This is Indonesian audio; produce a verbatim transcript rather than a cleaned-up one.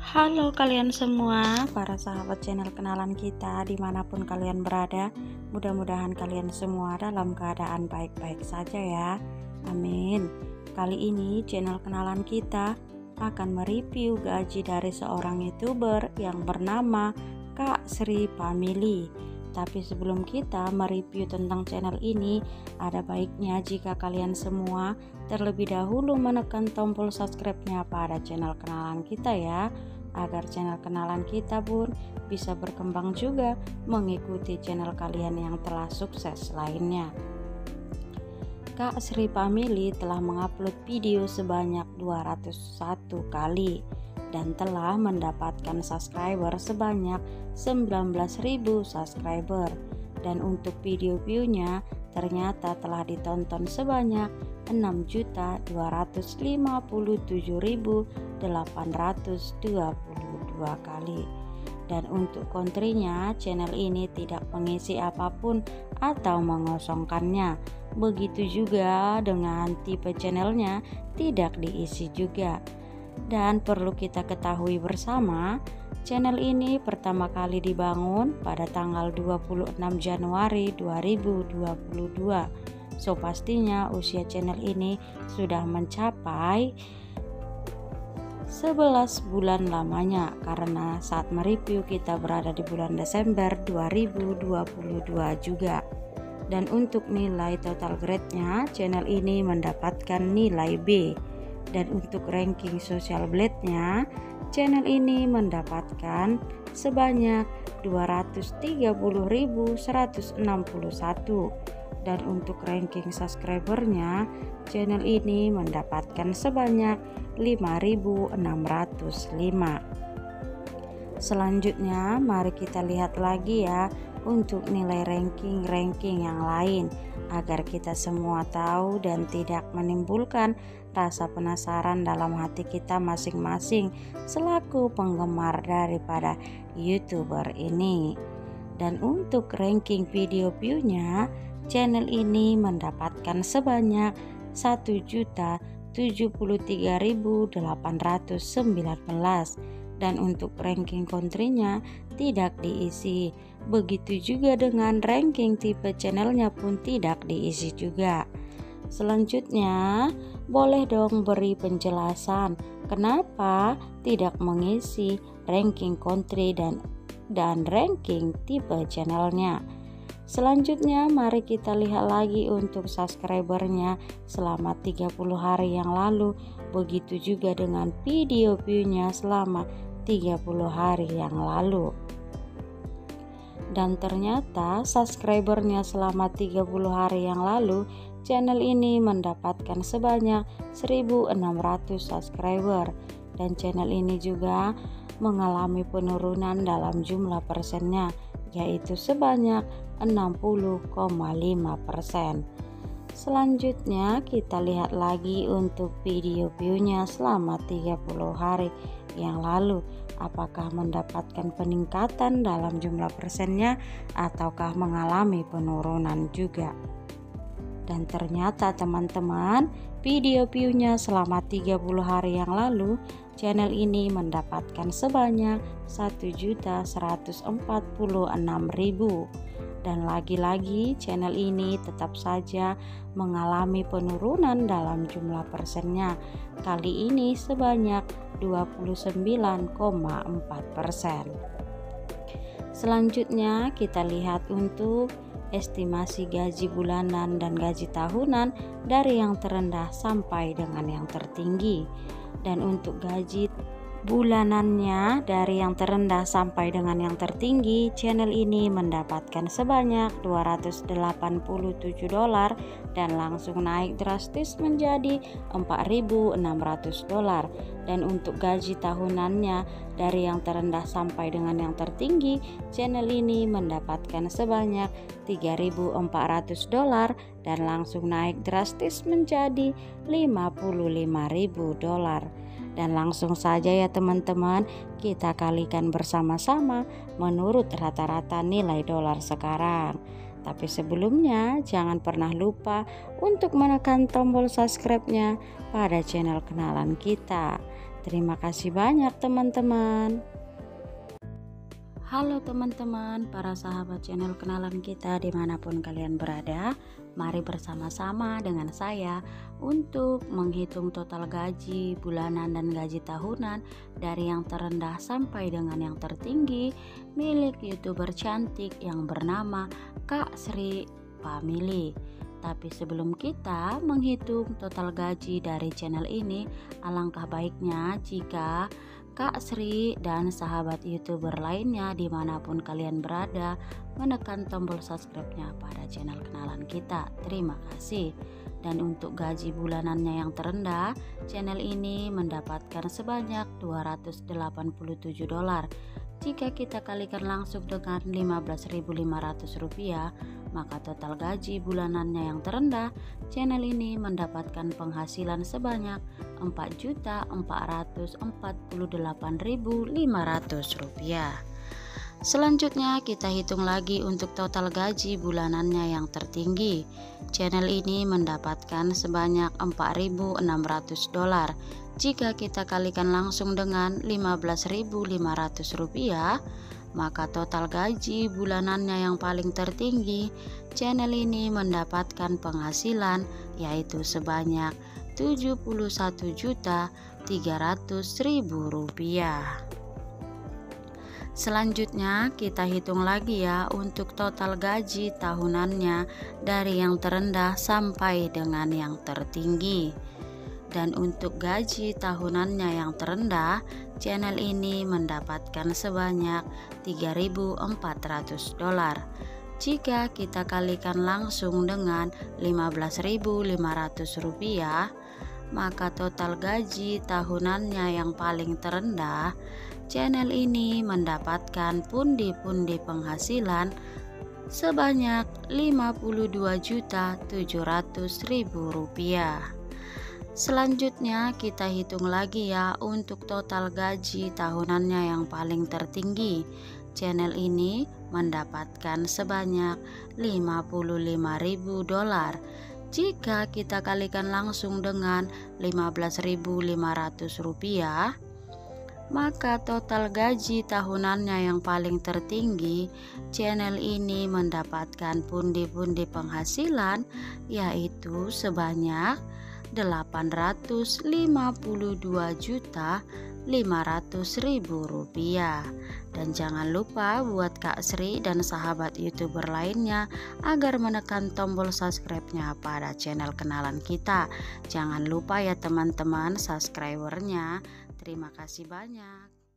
Halo kalian semua, para sahabat channel kenalan kita dimanapun kalian berada. Mudah-mudahan kalian semua dalam keadaan baik-baik saja ya. Amin. Kali ini channel kenalan kita akan mereview gaji dari seorang youtuber yang bernama Kak Sri Family. Tapi sebelum kita mereview tentang channel ini, ada baiknya jika kalian semua terlebih dahulu menekan tombol subscribe-nya pada channel kenalan kita ya, agar channel kenalan kita pun bisa berkembang juga mengikuti channel kalian yang telah sukses lainnya. Kak Sri Family telah mengupload video sebanyak dua ratus satu kali dan telah mendapatkan subscriber sebanyak sembilan belas ribu subscriber, dan untuk video view-nya ternyata telah ditonton sebanyak enam juta dua ratus lima puluh tujuh ribu delapan ratus dua puluh dua kali. Dan untuk kontrinya, channel ini tidak mengisi apapun atau mengosongkannya. Begitu juga dengan tipe channelnya, tidak diisi juga. Dan perlu kita ketahui bersama, channel ini pertama kali dibangun pada tanggal dua puluh enam Januari dua ribu dua puluh dua. So pastinya usia channel ini sudah mencapai sebelas bulan lamanya, karena saat mereview kita berada di bulan Desember dua ribu dua puluh dua juga. Dan untuk nilai total grade-nya, channel ini mendapatkan nilai B. Dan untuk ranking social blade-nya, channel ini mendapatkan sebanyak dua ratus tiga puluh ribu seratus enam puluh satu. Dan untuk ranking subscribernya, channel ini mendapatkan sebanyak lima ribu enam ratus lima. Selanjutnya mari kita lihat lagi ya untuk nilai ranking-ranking yang lain, agar kita semua tahu dan tidak menimbulkan rasa penasaran dalam hati kita masing-masing selaku penggemar daripada YouTuber ini. Dan untuk ranking video view-nya, channel ini mendapatkan sebanyak satu juta tujuh puluh tiga ribu delapan ratus sembilan belas. Dan untuk ranking kontrinya tidak diisi. Begitu juga dengan ranking tipe channelnya pun tidak diisi juga. Selanjutnya, boleh dong beri penjelasan kenapa tidak mengisi ranking country dan dan ranking tipe channelnya. Selanjutnya mari kita lihat lagi untuk subscribernya selama tiga puluh hari yang lalu. Begitu juga dengan video view-nya selama tiga puluh hari yang lalu. Dan ternyata subscribernya selama tiga puluh hari yang lalu, channel ini mendapatkan sebanyak seribu enam ratus subscriber. Dan channel ini juga mengalami penurunan dalam jumlah persennya, yaitu sebanyak enam puluh koma lima persen. Selanjutnya kita lihat lagi untuk video view-nya selama tiga puluh hari yang lalu, apakah mendapatkan peningkatan dalam jumlah persennya ataukah mengalami penurunan juga. Dan ternyata teman-teman, video view-nya selama tiga puluh hari yang lalu, channel ini mendapatkan sebanyak satu juta seratus empat puluh enam ribu. Dan lagi-lagi channel ini tetap saja mengalami penurunan dalam jumlah persennya, kali ini sebanyak dua puluh sembilan koma empat persen. Selanjutnya kita lihat untuk estimasi gaji bulanan dan gaji tahunan dari yang terendah sampai dengan yang tertinggi. Dan untuk gaji bulanannya dari yang terendah sampai dengan yang tertinggi, channel ini mendapatkan sebanyak dua ratus delapan puluh tujuh dolar dan langsung naik drastis menjadi empat ribu enam ratus dolar. Dan untuk gaji tahunannya dari yang terendah sampai dengan yang tertinggi, channel ini mendapatkan sebanyak tiga ribu empat ratus dolar dan langsung naik drastis menjadi lima puluh lima ribu dolar. Dan langsung saja ya teman-teman, kita kalikan bersama-sama menurut rata-rata nilai dolar sekarang. Tapi sebelumnya jangan pernah lupa untuk menekan tombol subscribe-nya pada channel kenalan kita. Terima kasih banyak teman-teman. Halo teman-teman, para sahabat channel kenalan kita dimanapun kalian berada. Mari bersama-sama dengan saya untuk menghitung total gaji bulanan dan gaji tahunan dari yang terendah sampai dengan yang tertinggi milik youtuber cantik yang bernama Kak Sri Family. Tapi sebelum kita menghitung total gaji dari channel ini, alangkah baiknya jika Kak Sri dan sahabat youtuber lainnya dimanapun kalian berada menekan tombol subscribe-nya pada channel kenalan kita. Terima kasih. Dan untuk gaji bulanannya yang terendah, channel ini mendapatkan sebanyak dua ratus delapan puluh tujuh dolar. Jika kita kalikan langsung dengan lima belas ribu lima ratus rupiah, maka total gaji bulanannya yang terendah, channel ini mendapatkan penghasilan sebanyak empat juta empat ratus empat puluh delapan ribu lima ratus rupiah. Selanjutnya kita hitung lagi untuk total gaji bulanannya yang tertinggi. Channel ini mendapatkan sebanyak empat ribu enam ratus dolar. Jika kita kalikan langsung dengan lima belas ribu lima ratus rupiah, maka total gaji bulanannya yang paling tertinggi, channel ini mendapatkan penghasilan yaitu sebanyak tujuh puluh satu juta tiga ratus ribu rupiah. Selanjutnya kita hitung lagi ya untuk total gaji tahunannya dari yang terendah sampai dengan yang tertinggi. Dan untuk gaji tahunannya yang terendah, channel ini mendapatkan sebanyak tiga ribu empat ratus dolar. Jika kita kalikan langsung dengan lima belas ribu lima ratus rupiah, maka total gaji tahunannya yang paling terendah, channel ini mendapatkan pundi-pundi penghasilan sebanyak lima puluh dua juta tujuh ratus ribu rupiah. Selanjutnya kita hitung lagi ya untuk total gaji tahunannya yang paling tertinggi. Channel ini mendapatkan sebanyak lima puluh lima ribu dolar. Jika kita kalikan langsung dengan lima belas ribu lima ratus rupiah, maka total gaji tahunannya yang paling tertinggi, channel ini mendapatkan pundi-pundi penghasilan yaitu sebanyak delapan ratus lima puluh dua juta lima ratus ribu rupiah. Dan jangan lupa buat Kak Sri dan sahabat youtuber lainnya agar menekan tombol subscribe-nya pada channel kenalan kita. Jangan lupa ya teman-teman subscribernya. Terima kasih banyak.